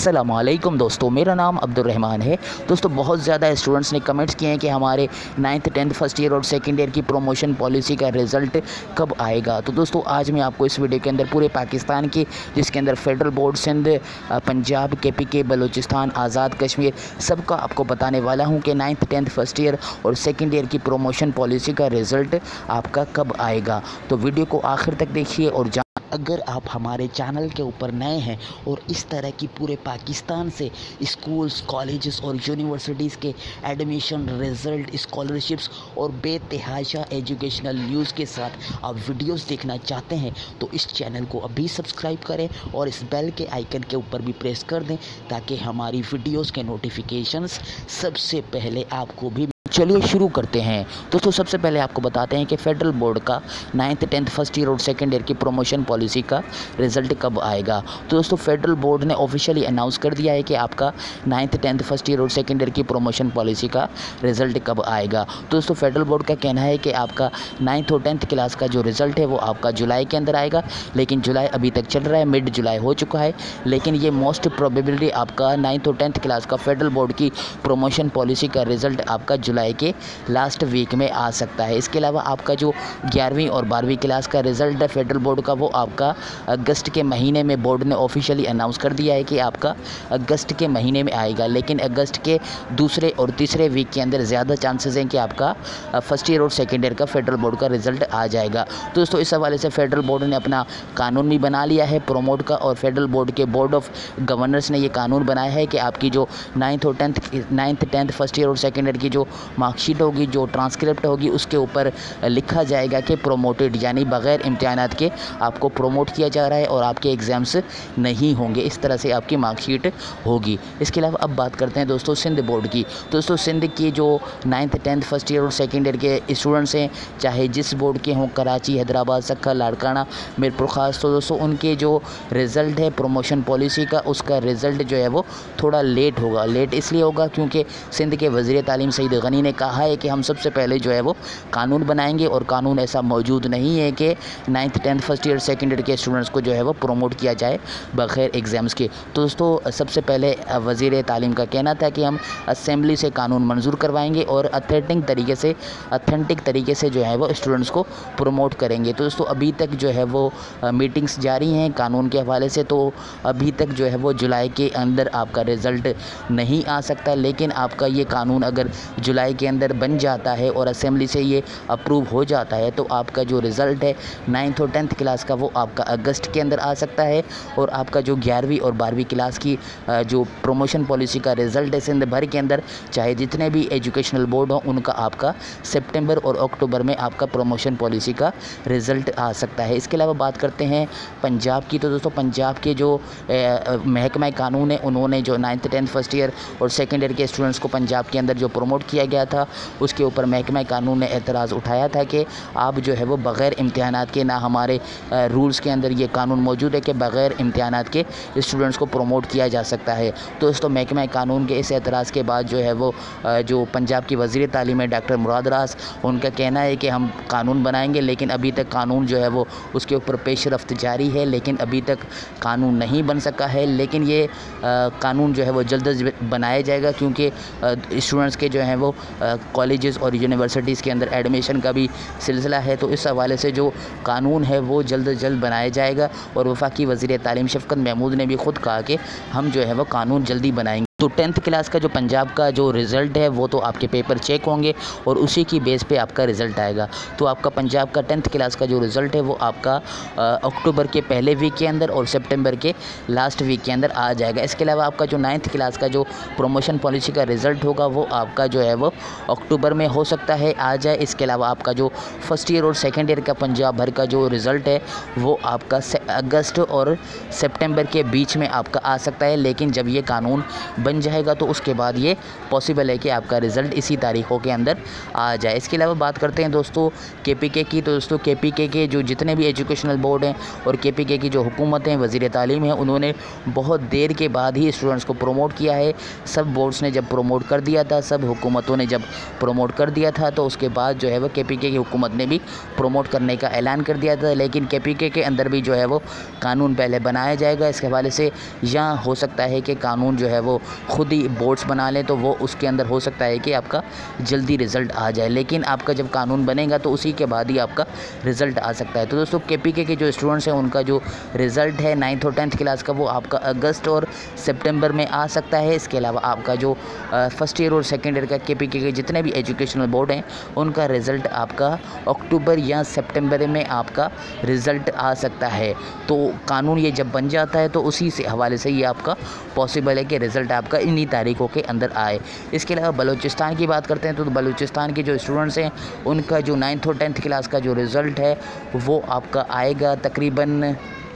अस्सलामुअलैकुम दोस्तों, मेरा नाम अब्दुर्रहमान है। दोस्तों, बहुत ज़्यादा स्टूडेंट्स ने कमेंट्स किए हैं कि हमारे 9th 10th फर्स्ट ईयर और सेकंड ईयर की प्रमोशन पॉलिसी का रिज़ल्ट कब आएगा। तो दोस्तों, आज मैं आपको इस वीडियो के अंदर पूरे पाकिस्तान की, जिसके अंदर federal board, Sindh, Punjab, KPK, Balochistan, Azad Kashmir, सबका आपको बताने वाला हूँ कि 9th 10th फर्स्ट ईयर और सेकेंड ईयर की प्रमोशन पॉलिसी का रिज़ल्ट आपका कब आएगा। तो वीडियो को आखिर तक देखिए। और अगर आप हमारे चैनल के ऊपर नए हैं और इस तरह की पूरे पाकिस्तान से स्कूल्स, कॉलेजेस और यूनिवर्सिटीज़ के एडमिशन, रिज़ल्ट, स्कॉलरशिप्स और बेतहाशा एजुकेशनल न्यूज़ के साथ आप वीडियोस देखना चाहते हैं तो इस चैनल को अभी सब्सक्राइब करें और इस बेल के आइकन के ऊपर भी प्रेस कर दें ताकि हमारी वीडियोस के नोटिफिकेशंस सबसे पहले आपको भी। चलिए शुरू करते हैं। दोस्तों, सबसे पहले आपको बताते हैं कि फेडरल बोर्ड का 9th 10th फर्स्ट ईयर और सेकेंड ईयर की प्रमोशन पॉलिसी का रिज़ल्ट कब आएगा। तो दोस्तों, फेडरल बोर्ड ने ऑफिशियली अनाउंस कर दिया है कि आपका 9th 10th फर्स्ट ईयर और सेकेंड ईयर की प्रमोशन पॉलिसी का रिज़ल्ट कब आएगा। तो दोस्तों, फेडरल बोर्ड का कहना है कि आपका 9th और 10th क्लास का जो रिज़ल्ट है वो आपका जुलाई के अंदर आएगा, लेकिन जुलाई अभी तक चल रहा है, मिड जुलाई हो चुका है, लेकिन ये मोस्ट प्रोबेबिलिटी आपका 9th और 10th क्लास का फेडरल बोर्ड की प्रमोशन पॉलिसी का रिज़ल्ट आपका जुलाई के लास्ट वीक में आ सकता है। इसके अलावा आपका जो 11वीं और 12वीं क्लास का रिज़ल्ट है फेडरल बोर्ड का, वो आपका अगस्त के महीने में बोर्ड ने ऑफिशियली अनाउंस कर दिया है कि आपका अगस्त के महीने में आएगा, लेकिन अगस्त के दूसरे और तीसरे वीक के अंदर ज़्यादा चांसेस हैं कि आपका फर्स्ट ईयर और सेकेंड ईयर का फेडरल बोर्ड का रिज़ल्ट आ जाएगा। तो दोस्तों, इस हवाले से फेडरल बोर्ड ने अपना कानून भी बना लिया है प्रोमोट का, और फेडरल बोर्ड के बोर्ड ऑफ गवर्नर्स ने ये कानून बनाया है कि आपकी जो 9th 10th फर्स्ट ईयर और सेकेंड ईयर की जो मार्कशीट होगी, जो ट्रांसक्रिप्ट होगी, उसके ऊपर लिखा जाएगा कि प्रोमोटेड, यानी बग़ैर इम्तिहानात के आपको प्रोमोट किया जा रहा है और आपके एग्ज़ाम्स नहीं होंगे। इस तरह से आपकी मार्कशीट होगी। इसके अलावा अब बात करते हैं दोस्तों सिंध बोर्ड की। दोस्तों, सिंध की जो 9th 10th फर्स्ट ईयर और सेकेंड ईयर के स्टूडेंट्स हैं, चाहे जिस बोर्ड के हों, कराची, हैदराबाद, सक्खर, लाड़काना, मीरपुर ख़ास, तो दोस्तों उनके जो रिज़ल्ट है प्रमोशन पॉलिसी का, उसका रिज़ल्ट जो है वो थोड़ा लेट होगा। लेट इसलिए होगा क्योंकि सिंध के वज़ीर तालीम सईद गनी ने कहा है कि हम सबसे पहले जो है वो कानून बनाएंगे, और कानून ऐसा मौजूद नहीं है कि 9th 10th first year second year के स्टूडेंट्स को जो है वो प्रोमोट किया जाए बग़ैर एग्ज़ाम्स के। तो दोस्तों, सबसे पहले वज़ीर तालीम का कहना था कि हम असेंबली से कानून मंजूर करवाएंगे और अथेंटिक तरीके से जो है वो स्टूडेंट्स को प्रोमोट करेंगे। तो दोस्तों, अभी तक जो है वो मीटिंग्स जारी हैं कानून के हवाले से, तो अभी तक जो है वो जुलाई के अंदर आपका रिज़ल्ट नहीं आ सकता, लेकिन आपका ये कानून अगर जुलाई के अंदर बन जाता है और असेंबली से ये अप्रूव हो जाता है तो आपका जो रिज़ल्ट है 9th और 10th क्लास का वो आपका अगस्त के अंदर आ सकता है, और आपका जो 11वीं और 12वीं क्लास की जो प्रमोशन पॉलिसी का रिज़ल्ट है सिंध भर के अंदर, चाहे जितने भी एजुकेशनल बोर्ड हों, उनका आपका सितंबर और अक्टूबर में आपका प्रमोशन पॉलिसी का रिज़ल्ट आ सकता है। इसके अलावा बात करते हैं पंजाब की। तो दोस्तों, पंजाब के जो महकमा कानून है, उन्होंने जो 9th 10th फर्स्ट ईयर और सेकेंड ईयर के स्टूडेंट्स को पंजाब के अंदर जो प्रमोट किया गया था, उसके ऊपर महकमा कानून ने एतराज़ उठाया था कि आप जो है वो बग़ैर इम्तिहानात के, ना हमारे रूल्स के अंदर ये कानून मौजूद है कि बग़ैर इम्तिहानात के स्टूडेंट्स को प्रमोट किया जा सकता है। तो दोस्तों, महकमा कानून के इस एतराज़ के बाद जो है वो जो पंजाब की वज़ीर तालीम है डॉक्टर मुराद रास, उनका कहना है कि हम कानून बनाएंगे, लेकिन अभी तक कानून जो है वो उसके ऊपर पेशरफ्त जारी है, लेकिन अभी तक कानून नहीं बन सका है। लेकिन ये कानून जो है वो जल्द बनाया जाएगा, क्योंकि स्टूडेंट्स के जो हैं वो कॉलेजेस और यूनिवर्सिटीज़ के अंदर एडमिशन का भी सिलसिला है। तो इस हवाले से जो कानून है वो जल्द बनाया जाएगा, और वफाकी वज़ीर तालीम शफ़क़त महमूद ने भी ख़ुद कहा कि हम जो है वो कानून जल्दी बनाएंगे। तो 10th क्लास का जो पंजाब का जो रिज़ल्ट है वो तो आपके पेपर चेक होंगे और उसी की बेस पे आपका रिज़ल्ट आएगा। तो आपका पंजाब का 10th क्लास का जो रिज़ल्ट है वो आपका अक्टूबर के पहले वीक के अंदर और सितंबर के लास्ट वीक के अंदर आ जाएगा। इसके अलावा आपका जो 9th क्लास का जो प्रमोशन पॉलिसी का रिज़ल्ट होगा वो आपका जो है वो अक्टूबर में हो सकता है आ जाए। इसके अलावा आपका जो फर्स्ट ईयर और सेकेंड ईयर का पंजाब भर का जो रिज़ल्ट है वो आपका अगस्त और सितंबर के बीच में आपका आ सकता है, लेकिन जब ये कानून बन जाएगा तो उसके बाद ये पॉसिबल है कि आपका रिज़ल्ट इसी तारीखों के अंदर आ जाए। इसके अलावा बात करते हैं दोस्तों KPK की। तो दोस्तों KPK के जो जितने भी एजुकेशनल बोर्ड हैं और KPK की जो हुकूमत हैं, वज़ीर तालीम है, उन्होंने बहुत देर के बाद ही स्टूडेंट्स को प्रमोट किया है। सब बोर्ड्स ने जब प्रमोट कर दिया था, सब हुकूमतों ने जब प्रमोट कर दिया था, तो उसके बाद जो है वो KPK की हुकूमत ने भी प्रमोट करने का ऐलान कर दिया था। लेकिन KPK के अंदर भी जो है वो कानून पहले बनाया जाएगा इसके हवाले से, या हो सकता है कि कानून जो है वो ख़ुद ही बोर्ड्स बना लें, तो वो उसके अंदर हो सकता है कि आपका जल्दी रिज़ल्ट आ जाए। लेकिन आपका जब कानून बनेगा तो उसी के बाद ही आपका रिज़ल्ट आ सकता है। तो दोस्तों KPK के जो स्टूडेंट्स हैं उनका जो रिज़ल्ट है 9th और 10th क्लास का, वो आपका अगस्त और सितंबर में आ सकता है। इसके अलावा आपका जो फर्स्ट ईयर और सेकेंड ईयर का KPK के जितने भी एजुकेशनल बोर्ड हैं उनका रिज़ल्ट आपका अक्टूबर या सितंबर में आपका रिज़ल्ट आ सकता है। तो कानून ये जब बन जाता है तो उसी से हवाले से ये आपका पॉसिबल है कि रिज़ल्ट आपका इन्हीं तारीखों के अंदर आए। इसके अलावा बलूचिस्तान की बात करते हैं तो बलूचिस्तान के जो स्टूडेंट्स हैं उनका जो 9th और 10th क्लास का जो रिज़ल्ट है वो आपका आएगा तकरीबन।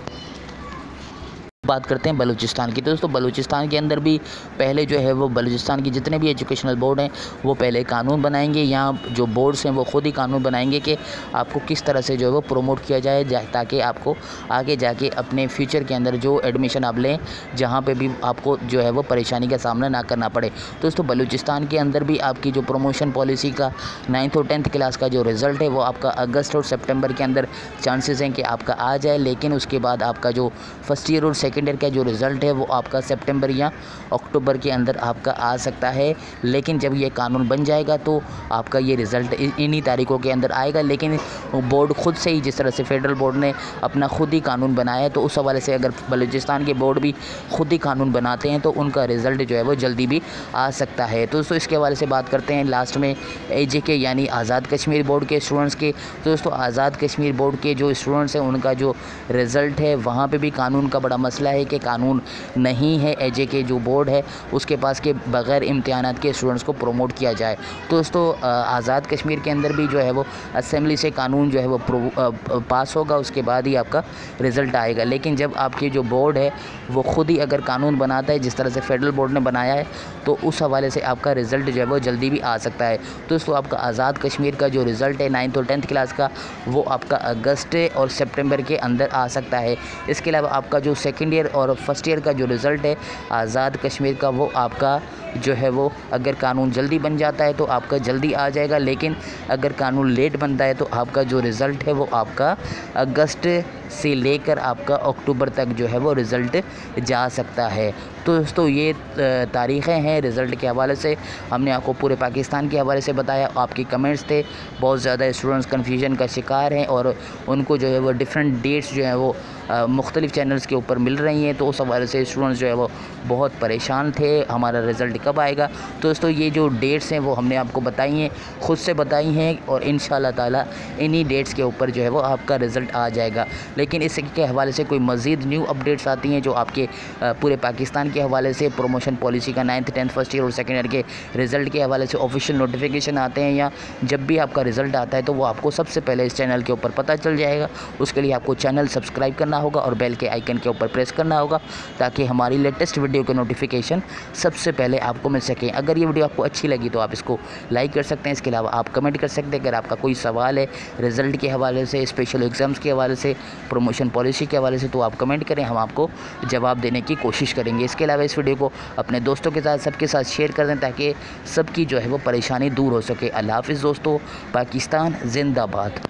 बात करते हैं बलूचिस्तान की। तो दोस्तों बलूचिस्तान के अंदर भी पहले जो है वो बलूचिस्तान की जितने भी एजुकेशनल बोर्ड हैं वो पहले कानून बनाएंगे। यहाँ जो बोर्ड्स हैं वो ख़ुद ही कानून बनाएंगे कि आपको किस तरह से जो है वो प्रमोट किया जाए, ताकि आपको आगे जाके अपने फ्यूचर के अंदर जो एडमिशन आप लें जहाँ पे भी आपको जो है वो परेशानी का सामना ना करना पड़े। दोस्तों बलूचिस्तान के अंदर भी आपकी जो प्रमोशन पॉलिसी का 9th और 10th क्लास का जो रिज़ल्ट है वो आपका अगस्त और सितंबर के अंदर चांसेस हैं कि आपका आ जाए। लेकिन उसके बाद आपका जो फर्स्ट ईयर और सेकेंड ईयर का जो रिज़ल्ट है वो आपका सितंबर या अक्टूबर के अंदर आपका आ सकता है। लेकिन जब ये कानून बन जाएगा तो आपका ये रिज़ल्ट इन्हीं तारीखों के अंदर आएगा। लेकिन बोर्ड ख़ुद से ही, जिस तरह से फेडरल बोर्ड ने अपना ख़ुद ही कानून बनाया है, तो उस हवाले से अगर बलूचिस्तान के बोर्ड भी ख़ुद ही कानून बनाते हैं तो उनका रिज़ल्ट जो है वो जल्दी भी आ सकता है। तो दोस्तों इसके हवाले से बात करते हैं लास्ट में AJK यानी आज़ाद कश्मीर बोर्ड के स्टूडेंट्स के। तो दोस्तों आज़ाद कश्मीर बोर्ड के जो स्टूडेंट्स हैं उनका जो रिज़ल्ट है वहाँ पे भी कानून का बड़ा मसला है कि कानून नहीं है। AJK जो बोर्ड है उसके पास के बग़ैर इम्तिहानात के स्टूडेंट्स को प्रमोट किया जाए। तो दोस्तों आज़ाद कश्मीर के अंदर भी जो है वो असेंबली से कानून जो है वो पास होगा, उसके बाद ही आपका रिज़ल्ट आएगा। लेकिन जब आपकी जो बोर्ड है वो ख़ुद ही अगर कानून बनाता है जिस तरह से फेडरल बोर्ड ने बनाया है, तो उस हवाले से आपका रिज़ल्ट जो है वो जल्दी भी आ सकता है। तो दोस्तों आपका आज़ाद कश्मीर का जो रिज़ल्ट है 9th और 10th क्लास का वो आपका अगस्त और सितंबर के अंदर आ सकता है। इसके अलावा आपका जो सेकेंड ईयर और फर्स्ट ईयर का जो रिज़ल्ट है आज़ाद कश्मीर का वो आपका जो है वो अगर कानून जल्दी बन जाता है तो आपका जल्दी आ जाएगा। लेकिन अगर कानून लेट बनता है तो आपका जो रिज़ल्ट है वो आपका अगस्त से लेकर आपका अक्टूबर तक जो है वो रिज़ल्ट जा सकता है। तो दोस्तों ये तारीख़ें हैं रिज़ल्ट के हवाले से, हमने आपको पूरे पाकिस्तान के हवाले से बताया। आपके कमेंट्स थे, बहुत ज़्यादा स्टूडेंट्स कन्फ्यूजन का शिकार हैं और उनको जो है वो डिफरेंट डेट्स जो है वो मुख्तलिफ़ चैनल्स के ऊपर मिल रही हैं। तो उस हवाले से स्टूडेंट्स जो है वो बहुत परेशान थे, हमारा रिज़ल्ट कब आएगा। तो दोस्तों ये जो डेट्स हैं वो हमने आपको बताई हैं, ख़ुद से बताई हैं, और इंशाअल्लाह ताला इन्हीं डेट्स के ऊपर जो है वो आपका रिज़ल्ट आ जाएगा। लेकिन इसके हवाले से कोई मज़ीद न्यू अपडेट्स आती हैं जो आपके पूरे पाकिस्तान के हवाले से प्रमोशन पॉलिसी का 9th 10th फर्स्ट ईयर और सेकेंड ईयर के रिज़ल्ट के हवाले से ऑफिशियल नोटिफिकेशन आते हैं, या जब भी आपका रिज़ल्ट आता है तो वो आपको सबसे पहले इस चैनल के ऊपर पता चल जाएगा। उसके लिए आपको चैनल सब्सक्राइब करना होगा और बेल के आइकन के ऊपर प्रेस करना होगा ताकि हमारी लेटेस्ट वीडियो के नोटिफिकेशन सबसे पहले आपको मिल सकें। अगर ये वीडियो आपको अच्छी लगी तो आप इसको लाइक कर सकते हैं। इसके अलावा आप कमेंट कर सकते हैं। अगर आपका कोई सवाल है रिज़ल्ट के हवाले से, स्पेशल एग्ज़ाम्स के हवाले से, प्रमोशन पॉलिसी के हवाले से, तो आप कमेंट करें, हम आपको जवाब देने की कोशिश करेंगे। इसके अलावा इस वीडियो को अपने दोस्तों के साथ, सबके साथ शेयर कर दें ताकि सबकी जो है वो परेशानी दूर हो सके। अल्लाह हाफ़िज़ दोस्तों, पाकिस्तान जिंदाबाद।